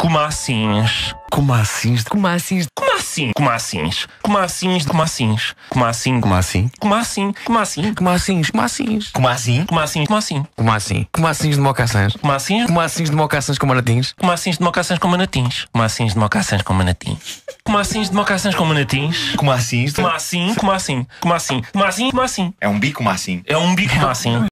Como assins? Como assim? Como assim? Como assim? Como assins? Como assins? Como assins? Como assim? Como assim? Como assim? Como assim? Como assim? Como assim? Como assim? Como assim? Como assim? Como assim? Como assim de mocaçãs? Como assim? Como assim de mocaçãs com manatins? Como assim de mocaçãs com manatins? Como assim de mocaçãs com manatins? Como assim de mocaçãs com manatins? Como assim? Como assim? Como assim? Como assim? Como assim? Como assim? É um bico, como assim? É um bico como assim?